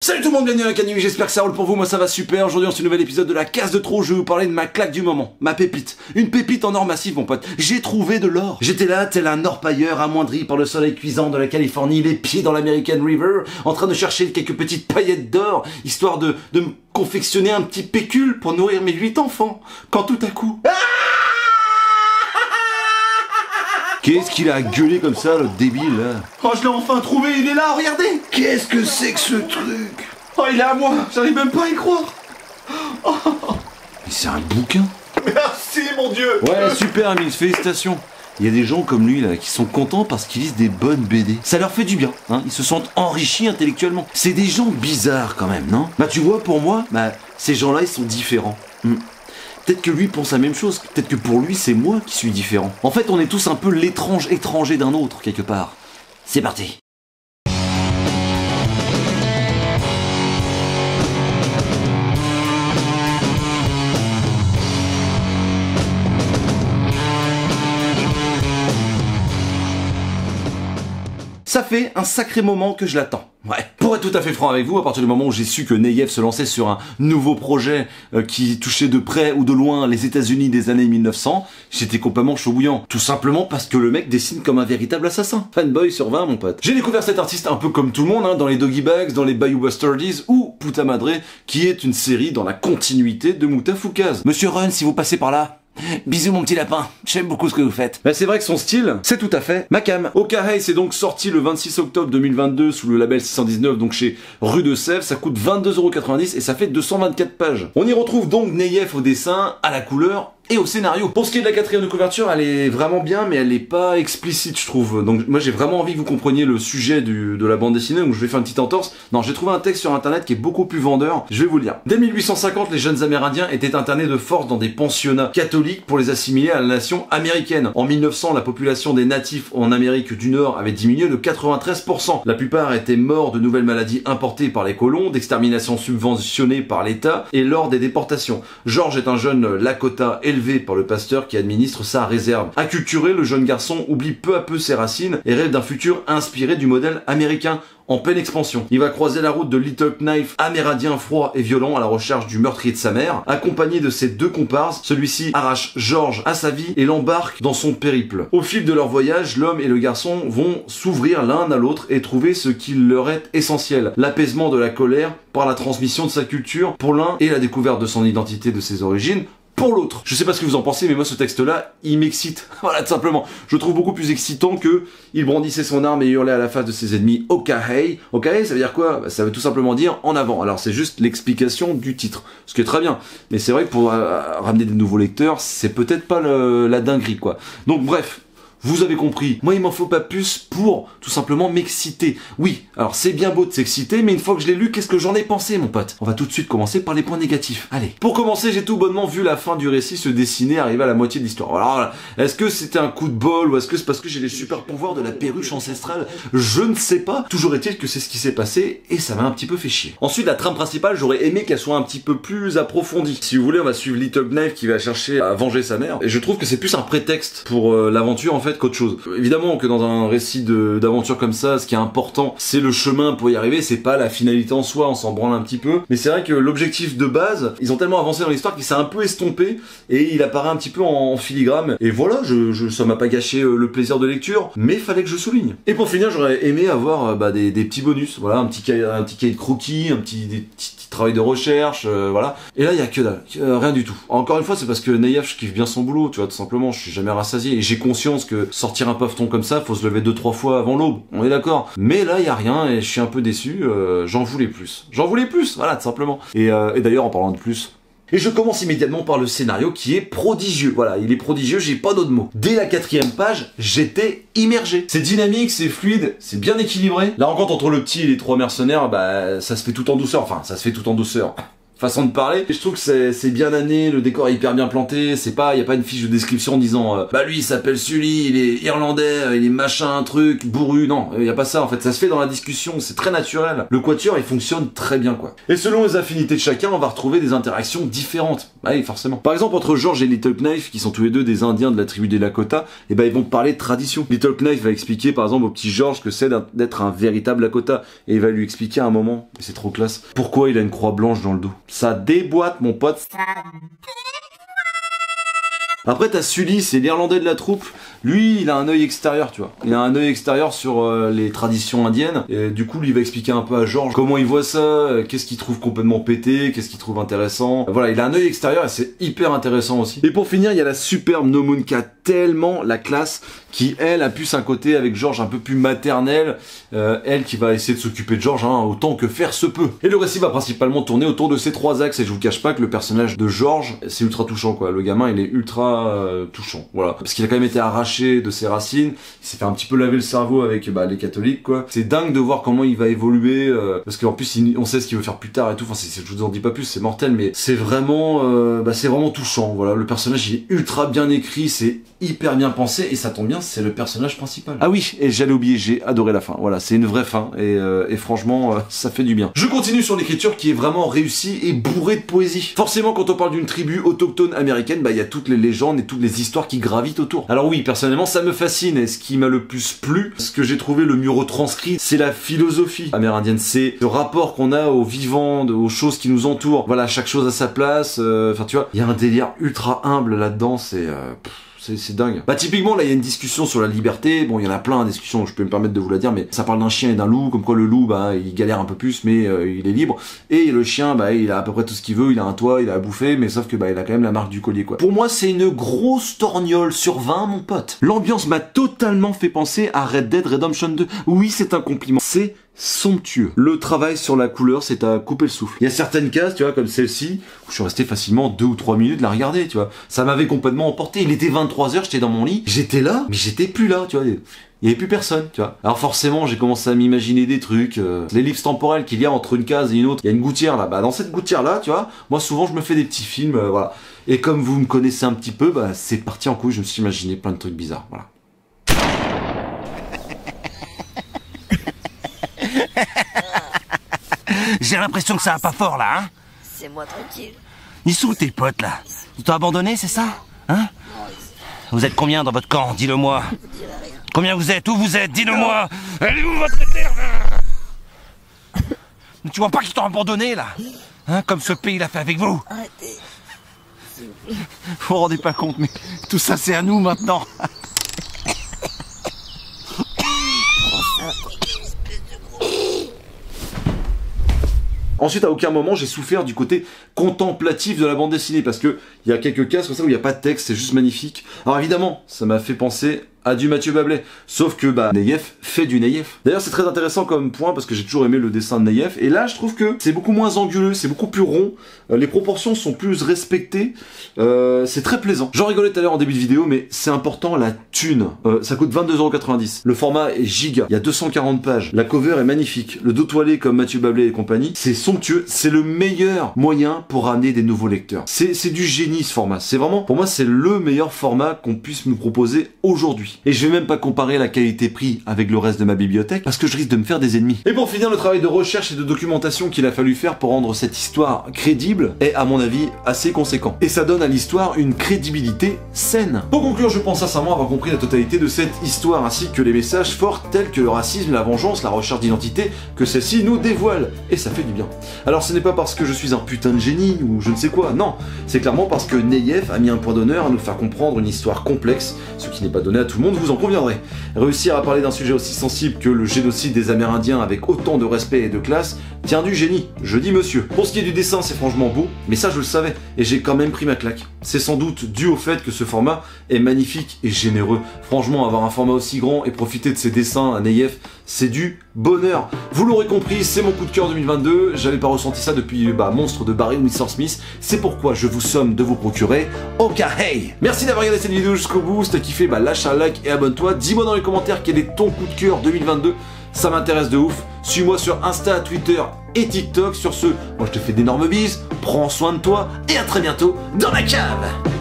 Salut tout le monde, bienvenue à Canu, j'espère que ça roule pour vous, moi ça va super. Aujourd'hui dans ce nouvel épisode de la case de trop, je vais vous parler de ma claque du moment, ma pépite. Une pépite en or massif mon pote, j'ai trouvé de l'or. J'étais là, tel un orpailleur amoindri par le soleil cuisant de la Californie, les pieds dans l'American River, en train de chercher quelques petites paillettes d'or, histoire de me confectionner un petit pécule pour nourrir mes 8 enfants. Quand tout à coup... Qu'est-ce qu'il a gueulé comme ça, le débile, là? Oh, je l'ai enfin trouvé, il est là, regardez! Qu'est-ce que c'est que ce truc? Oh, il est à moi, j'arrive même pas à y croire! Oh. Mais c'est un bouquin? Merci, mon Dieu! Ouais, super, Amils, félicitations! Il y a des gens comme lui, là, qui sont contents parce qu'ils lisent des bonnes BD. Ça leur fait du bien, hein, ils se sentent enrichis intellectuellement. C'est des gens bizarres, quand même, non? Bah, tu vois, pour moi, ces gens-là, ils sont différents. Peut-être que lui pense la même chose, peut-être que pour lui c'est moi qui suis différent. En fait on est tous un peu l'étrange étranger d'un autre quelque part. C'est parti. Ça fait un sacré moment que je l'attends. Ouais. Pour être tout à fait franc avec vous, à partir du moment où j'ai su que Neyev se lançait sur un nouveau projet qui touchait de près ou de loin les États-Unis des années 1900, j'étais complètement chaud bouillant. Tout simplement parce que le mec dessine comme un véritable assassin. Fanboy sur 20, mon pote. J'ai découvert cet artiste un peu comme tout le monde, hein, dans les Doggy Bags, dans les Bayou Bastardies ou Puta Madre, qui est une série dans la continuité de Moutafoukaz. Monsieur Run, si vous passez par là. Bisous mon petit lapin, j'aime beaucoup ce que vous faites. C'est vrai que son style, c'est tout à fait ma cam. Okahei c'est donc sorti le 26 octobre 2022 sous le label 619, donc chez Rue de Sèvres, ça coûte 22,90€ et ça fait 224 pages. On y retrouve donc Neyev au dessin, à la couleur et au scénario. Pour ce qui est de la quatrième de couverture, elle est vraiment bien, mais elle est pas explicite, je trouve. Donc moi j'ai vraiment envie que vous compreniez le sujet de la bande dessinée, donc je vais faire une petite entorse. Non, j'ai trouvé un texte sur internet qui est beaucoup plus vendeur, je vais vous le lire. Dès 1850, les jeunes amérindiens étaient internés de force dans des pensionnats catholiques pour les assimiler à la nation américaine. En 1900, la population des natifs en Amérique du Nord avait diminué de 93%. La plupart étaient morts de nouvelles maladies importées par les colons, d'extermination subventionnée par l'État et lors des déportations. George est un jeune Lakota élevé par le pasteur qui administre sa réserve. Acculturé, le jeune garçon oublie peu à peu ses racines et rêve d'un futur inspiré du modèle américain en pleine expansion. Il va croiser la route de Little Knife, amérindien froid et violent à la recherche du meurtrier de sa mère. Accompagné de ses deux comparses, celui-ci arrache George à sa vie et l'embarque dans son périple. Au fil de leur voyage, l'homme et le garçon vont s'ouvrir l'un à l'autre et trouver ce qui leur est essentiel. L'apaisement de la colère par la transmission de sa culture pour l'un et la découverte de son identité, de ses origines pour l'autre. Je sais pas ce que vous en pensez, mais moi ce texte-là, il m'excite. Voilà, tout simplement. Je le trouve beaucoup plus excitant que il brandissait son arme et hurlait à la face de ses ennemis Okahei. Okahei, ça veut dire quoi? Ça veut tout simplement dire en avant. Alors c'est juste l'explication du titre, ce qui est très bien. Mais c'est vrai que pour ramener des nouveaux lecteurs, c'est peut-être pas la dinguerie, quoi. Donc bref. Vous avez compris, moi il m'en faut pas plus pour tout simplement m'exciter. Oui, alors c'est bien beau de s'exciter, mais une fois que je l'ai lu, qu'est-ce que j'en ai pensé mon pote? On va tout de suite commencer par les points négatifs. Allez, pour commencer, j'ai tout bonnement vu la fin du récit se dessiner, arriver à la moitié de l'histoire. Alors, est-ce que c'était un coup de bol ou est-ce que c'est parce que j'ai les super pouvoirs de la perruche ancestrale? Je ne sais pas. Toujours est-il que c'est ce qui s'est passé et ça m'a un petit peu fait chier. Ensuite, la trame principale, j'aurais aimé qu'elle soit un petit peu plus approfondie. Si vous voulez, on va suivre Little Knife qui va chercher à venger sa mère. Et je trouve que c'est plus un prétexte pour l'aventure en fait qu'autre chose. Évidemment que dans un récit d'aventure comme ça, ce qui est important, c'est le chemin pour y arriver, c'est pas la finalité en soi, on s'en branle un petit peu. Mais c'est vrai que l'objectif de base, ils ont tellement avancé dans l'histoire qu'il s'est un peu estompé et il apparaît un petit peu en filigrane. Et voilà, ça m'a pas gâché le plaisir de lecture, mais fallait que je souligne. Et pour finir, j'aurais aimé avoir des petits bonus, voilà, un petit cahier de croquis, des petits travail de recherche, voilà. Et là, il y a que dalle, rien du tout. Encore une fois, c'est parce que Neyev, je kiffe bien son boulot, tu vois, tout simplement, je suis jamais rassasié. Et j'ai conscience que sortir un paveton comme ça, faut se lever 2-3 fois avant l'aube, on est d'accord. Mais là, il y a rien et je suis un peu déçu, j'en voulais plus. J'en voulais plus, voilà, tout simplement. Et d'ailleurs, en parlant de plus... Et je commence immédiatement par le scénario qui est prodigieux. Voilà, il est prodigieux, j'ai pas d'autres mots. Dès la 4e page, j'étais immergé. C'est dynamique, c'est fluide, c'est bien équilibré. La rencontre entre le petit et les 3 mercenaires, ça se fait tout en douceur. Enfin, ça se fait tout en douceur. façon de parler. Et je trouve que c'est bien amené, le décor est hyper bien planté, c'est pas, y a pas une fiche de description en disant bah lui il s'appelle Sully, il est irlandais, il est machin, truc, bourru, non, y a pas ça en fait, ça se fait dans la discussion, c'est très naturel. Le quatuor il fonctionne très bien quoi. Et selon les affinités de chacun, on va retrouver des interactions différentes. Bah oui, forcément. Par exemple, entre George et Little Knife, qui sont tous les deux des Indiens de la tribu des Lakota, et ben ils vont parler de tradition. Little Knife va expliquer par exemple au petit George que c'est d'être un véritable Lakota, et il va lui expliquer à un moment, et c'est trop classe, pourquoi il a une croix blanche dans le dos. Ça déboîte mon pote. Après t'as Sully, c'est l'Irlandais de la troupe. Lui, il a un œil extérieur, tu vois. Il a un œil extérieur sur les traditions indiennes. Et du coup, lui, il va expliquer un peu à George comment il voit ça, qu'est-ce qu'il trouve complètement pété, qu'est-ce qu'il trouve intéressant. Voilà, il a un œil extérieur et c'est hyper intéressant aussi. Et pour finir, il y a la superbe Nomun qui a tellement la classe, qui, elle, a plus un côté avec George un peu plus maternel. Elle qui va essayer de s'occuper de George, hein, autant que faire se peut. Et le récit va principalement tourner autour de ces trois axes. Et je vous cache pas que le personnage de George, c'est ultra touchant, quoi. Le gamin, il est ultra touchant. Voilà. Parce qu'il a quand même été arraché de ses racines, il s'est fait un petit peu laver le cerveau avec les catholiques quoi. C'est dingue de voir comment il va évoluer parce qu'en plus on sait ce qu'il veut faire plus tard et tout. Enfin je vous en dis pas plus, c'est mortel, mais c'est vraiment touchant. Voilà, le personnage il est ultra bien écrit, c'est hyper bien pensé et ça tombe bien, c'est le personnage principal. Ah oui, et j'allais oublier, j'ai adoré la fin. Voilà, c'est une vraie fin et franchement ça fait du bien. Je continue sur l'écriture qui est vraiment réussie et bourrée de poésie. Forcément quand on parle d'une tribu autochtone américaine, il y a toutes les légendes et toutes les histoires qui gravitent autour. Alors oui, personnellement ça me fascine et ce qui m'a le plus plu, ce que j'ai trouvé le mieux retranscrit, c'est la philosophie amérindienne, c'est le rapport qu'on a aux vivants, aux choses qui nous entourent. Voilà, chaque chose à sa place, enfin tu vois, il y a un délire ultra humble là-dedans, c'est dingue. Bah typiquement là il y a une discussion sur la liberté, bon il y en a plein de discussions, je peux me permettre de vous la dire, mais ça parle d'un chien et d'un loup, comme quoi le loup il galère un peu plus mais il est libre, et le chien il a à peu près tout ce qu'il veut, il a un toit, il a à bouffer, mais sauf que il a quand même la marque du collier quoi. Pour moi c'est une grosse torgnole sur 20 mon pote. L'ambiance m'a totalement fait penser à Red Dead Redemption 2, oui c'est un compliment, c'est somptueux. Le travail sur la couleur, c'est à couper le souffle. Il y a certaines cases, tu vois, comme celle-ci, où je suis resté facilement 2 ou 3 minutes la regarder, tu vois. Ça m'avait complètement emporté. Il était 23h, j'étais dans mon lit, j'étais là, mais j'étais plus là, tu vois. Il y avait plus personne, tu vois. Alors forcément, j'ai commencé à m'imaginer des trucs, l'ellipse temporelle qu'il y a entre une case et une autre. Il y a une gouttière là, dans cette gouttière là, tu vois, moi souvent je me fais des petits films, voilà. Et comme vous me connaissez un petit peu, c'est parti en couille, je me suis imaginé plein de trucs bizarres, voilà. J'ai l'impression que ça va pas fort là, hein. C'est moi tranquille. Ils sont où tes potes là? Ils t'ont abandonné, c'est ça? Hein? Vous êtes combien dans votre camp? Dis-le-moi. Combien vous êtes? Où vous êtes? Dis-le-moi. Elle est où votre réserve? Tu vois pas qu'ils t'ont abandonné là? Hein? Comme ce pays l'a fait avec vous. Arrêtez. Vous vous rendez pas compte, mais tout ça c'est à nous maintenant. Ensuite, à aucun moment, j'ai souffert du côté contemplatif de la bande dessinée, parce que il y a quelques cases comme ça où il n'y a pas de texte, c'est juste magnifique. Alors évidemment, ça m'a fait penser à du Mathieu Bablet, sauf que Neyef fait du Neyef. D'ailleurs, c'est très intéressant comme point, parce que j'ai toujours aimé le dessin de Neyef, et là, je trouve que c'est beaucoup moins anguleux, c'est beaucoup plus rond, les proportions sont plus respectées, c'est très plaisant. J'en rigolais tout à l'heure en début de vidéo, mais c'est important, la thune. Ça coûte 22,90 €. Le format est giga, il y a 240 pages, la cover est magnifique, le dos toilé comme Mathieu Bablet et compagnie, c'est somptueux, c'est le meilleur moyen pour ramener des nouveaux lecteurs. C'est du génie ce format, c'est vraiment, pour moi, c'est le meilleur format qu'on puisse nous proposer aujourd'hui. Et je vais même pas comparer la qualité-prix avec le reste de ma bibliothèque, parce que je risque de me faire des ennemis. Et pour finir, le travail de recherche et de documentation qu'il a fallu faire pour rendre cette histoire crédible est, à mon avis, assez conséquent. Et ça donne à l'histoire une crédibilité saine. Pour conclure, je pense sincèrement avoir compris la totalité de cette histoire, ainsi que les messages forts tels que le racisme, la vengeance, la recherche d'identité, que celle-ci nous dévoile. Et ça fait du bien. Alors ce n'est pas parce que je suis un putain de génie, ou je ne sais quoi, non. C'est clairement parce que Neyef a mis un point d'honneur à nous faire comprendre une histoire complexe, ce qui n'est pas donné à tout le monde, vous en conviendrez. Réussir à parler d'un sujet aussi sensible que le génocide des Amérindiens avec autant de respect et de classe tient du génie, je dis monsieur. Pour ce qui est du dessin, c'est franchement beau, mais ça je le savais, et j'ai quand même pris ma claque. C'est sans doute dû au fait que ce format est magnifique et généreux. Franchement, avoir un format aussi grand et profiter de ses dessins à Neyef, c'est du bonheur. Vous l'aurez compris, c'est mon coup de cœur 2022, j'avais pas ressenti ça depuis Monstre de Barry Windsor Smith, c'est pourquoi je vous somme de vous procurer Okahei. Merci d'avoir regardé cette vidéo jusqu'au bout, si t'as kiffé, lâche un like et abonne-toi, dis-moi dans les commentaires quel est ton coup de cœur 2022, ça m'intéresse de ouf. Suis-moi sur Insta, Twitter et TikTok. Sur ce, moi je te fais d'énormes bises, prends soin de toi et à très bientôt dans la cave.